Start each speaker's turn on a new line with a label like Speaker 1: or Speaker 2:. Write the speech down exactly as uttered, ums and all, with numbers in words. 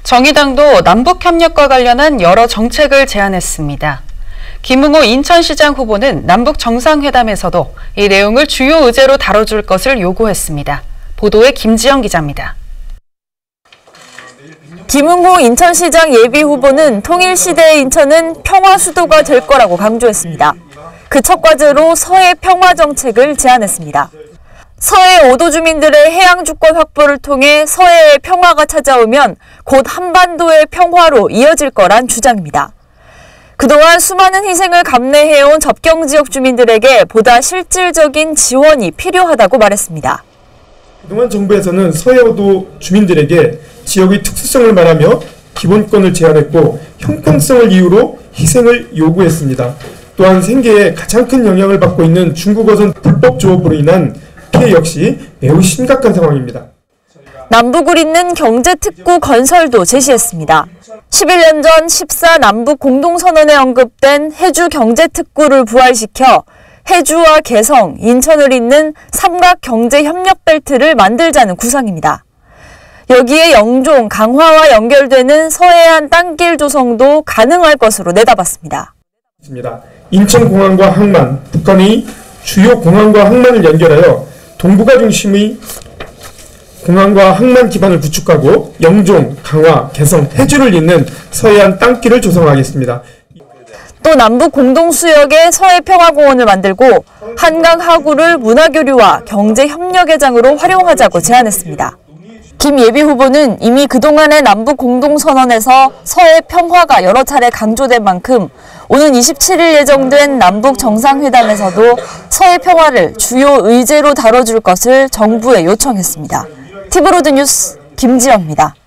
Speaker 1: 정의당도 남북협력과 관련한 여러 정책을 제안했습니다. 김웅호 인천시장 후보는 남북 정상회담에서도 이 내용을 주요 의제로 다뤄줄 것을 요구했습니다. 보도에 김지영 기자입니다.
Speaker 2: 김웅호 인천시장 예비후보는 통일시대의 인천은 평화 수도가 될 거라고 강조했습니다. 그 첫 과제로 서해 평화 정책을 제안했습니다. 서해 오도 주민들의 해양 주권 확보를 통해 서해의 평화가 찾아오면 곧 한반도의 평화로 이어질 거란 주장입니다. 그동안 수많은 희생을 감내해온 접경 지역 주민들에게 보다 실질적인 지원이 필요하다고 말했습니다.
Speaker 3: 그동안 정부에서는 서해 오도 주민들에게 지역의 특수성을 말하며 기본권을 제한했고 형평성을 이유로 희생을 요구했습니다. 또한 생계에 가장 큰 영향을 받고 있는 중국어선 불법 조업으로 인한 피해 역시 매우 심각한 상황입니다.
Speaker 2: 남북을 잇는 경제특구 건설도 제시했습니다. 십일 년 전 십사 남북 공동선언에 언급된 해주 경제특구를 부활시켜 해주와 개성, 인천을 잇는 삼각경제협력벨트를 만들자는 구상입니다. 여기에 영종, 강화와 연결되는 서해안 땅길 조성도 가능할 것으로 내다봤습니다.
Speaker 3: 인천공항과 항만, 북한의 주요 공항과 항만을 연결하여 동북아 중심의 공항과 항만 기반을 구축하고 영종, 강화, 개성, 해주를 잇는 서해안 땅길을 조성하겠습니다.
Speaker 2: 또 남북 공동수역의 서해평화공원을 만들고 한강 하구를 문화교류와 경제협력회장으로 활용하자고 제안했습니다. 김 예비후보는 이미 그동안의 남북 공동선언에서 서해 평화가 여러 차례 강조된 만큼 오는 이십칠 일 예정된 남북 정상회담에서도 서해 평화를 주요 의제로 다뤄줄 것을 정부에 요청했습니다. 티비로드 뉴스 김지영입니다.